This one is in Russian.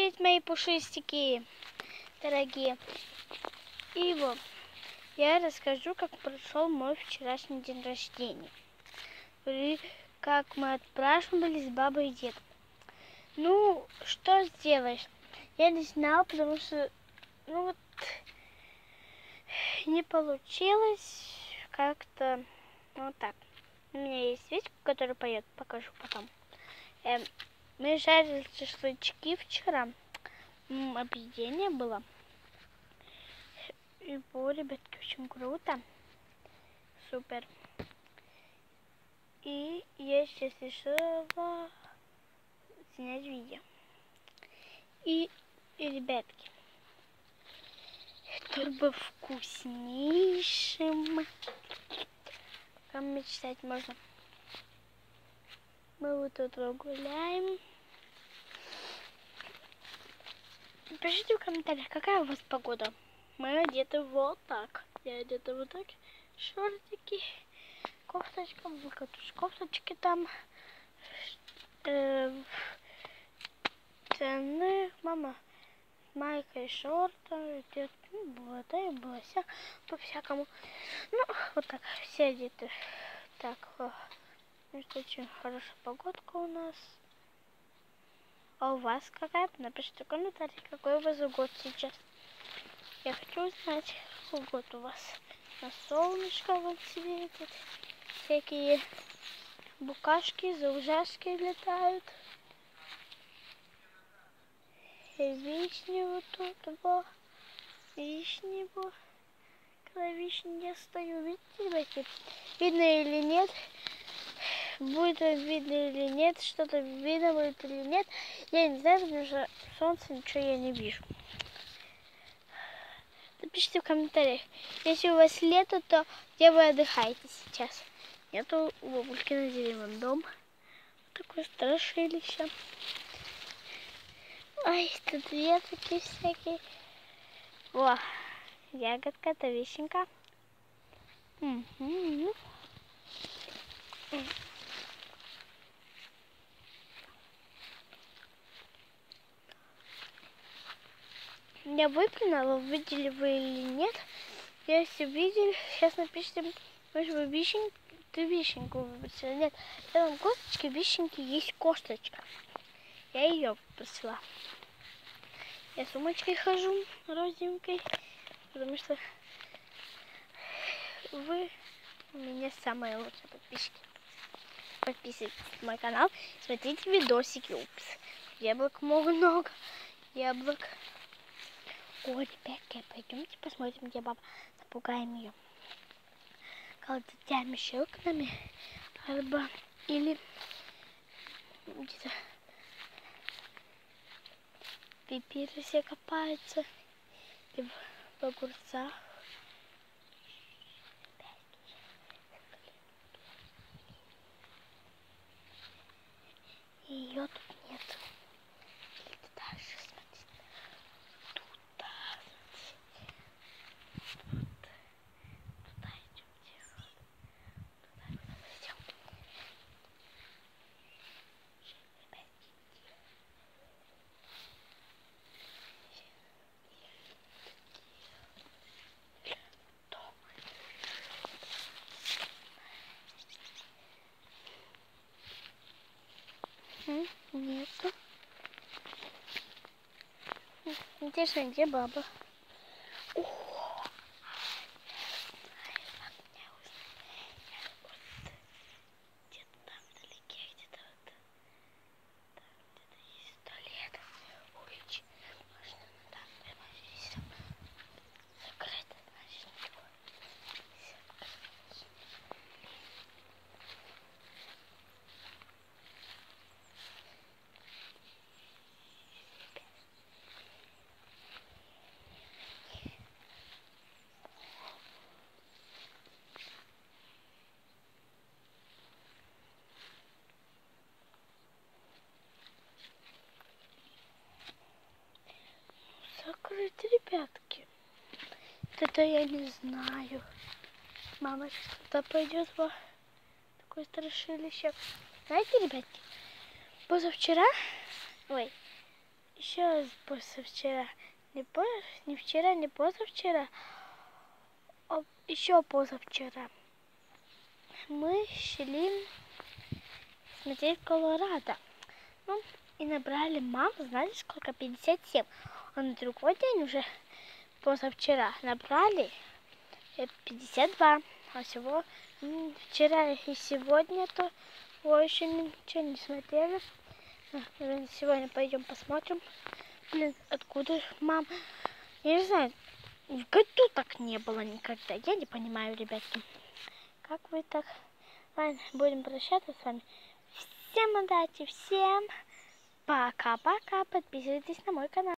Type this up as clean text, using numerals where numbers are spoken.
привет, мои пушистики, дорогие. И вот, я расскажу, как прошел мой вчерашний день рождения. И как мы отпраздновали с бабой и дедом. Ну, что сделаешь? Я не знала, потому что, не получилось как-то, вот так. У меня есть Светка, которая поет, покажу потом. Мы жарили шашлычки вчера. Объедение было. И было, ребятки, очень круто. Супер. И я сейчас решила снять видео. И ребятки, турбо вкуснейшим. Как мечтать можно. Мы вот тут гуляем. Пишите в комментариях, какая у вас погода. Мы одеты вот так. Я одета вот так. Шортики, кофточка, кофточки там. Штаны, мама, майка и шорты, была та и была вся, по-всякому. Ну, вот так, все одеты. Так, очень хорошая погодка у нас. А у вас какая? Напишите в комментариях, какой у вас год сейчас. Я хочу узнать, какой год у вас. На солнышко вот светит. Всякие букашки, заужашки летают. И вишни вот тут было. Вишни было. Когда вишни я стою, видите, ребятки? Видно или нет? Будет видно или нет, что-то видно будет или нет. Я не знаю, потому что солнце ничего я не вижу. Напишите в комментариях. Если у вас лето, то где вы отдыхаете сейчас? Нету у бабульки на дереве дом. Такое страшилище. Ай, тут ветки всякие. О, ягодка, это вишенка. Угу. Я выплюнула, видели вы или нет. Если видели, сейчас напишите, может вы ты вишенку выбросила. Нет, в этом косточке вишенки есть косточка. Я ее выбросила. Я сумочкой хожу розовенькой, потому что вы у меня самые лучшие подписчики. Подписывайтесь на мой канал, смотрите видосики. Упс, яблок много. Яблок. О, ребятки, пойдемте посмотрим, где баба. Напугаем ее колдетями, щелкнами, или где-то пипиры все копаются, или в огурцах. Ее тут нет. Дальше смотрите. Туда, туда идемте. Туда идем. Нету. Интересно, где баба? Где-то там вдалеке, где-то вот там, где-то есть туалет. Уличи. Можно там прямо здесь закрыто, значит ничего. Закрыть, ребятки. Это я не знаю. Мама сейчас туда пойдет во такое страшилище. Знаете, ребятки, позавчера, еще позавчера. Не вчера, не позавчера, а еще позавчера. Мы шли смотреть Колорадо. Ну, и набрали маму, знаете, сколько? 57. А на другой день уже позавчера набрали 52. А всего вчера и сегодня то еще ничего не смотрели. Сегодня пойдем посмотрим. Блин, откуда мам? Я не знаю, в году так не было никогда. Я не понимаю, ребятки. Как вы так? Ладно, будем прощаться с вами. Всем удачи, всем пока-пока. Подписывайтесь на мой канал.